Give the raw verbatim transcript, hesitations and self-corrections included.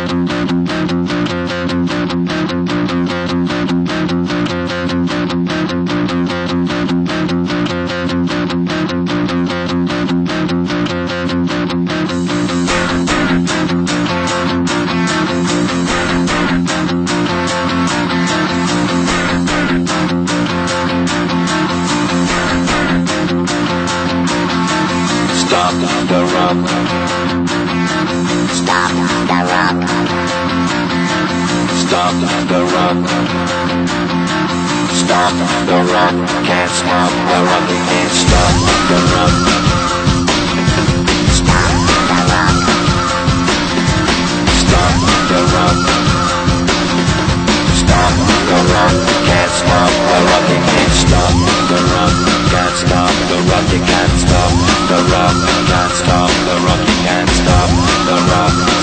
Stop the rock. Stop the rock. Stop the rock. Stop the rock. Can't stop the rock. You can't stop the rock. Stop the rock. Stop the rock. Stop the rock. Can't stop the rock. You can't stop the rock. Can't stop the rock. You can't stop the rock. Can't stop the rock. You can't stop the rock.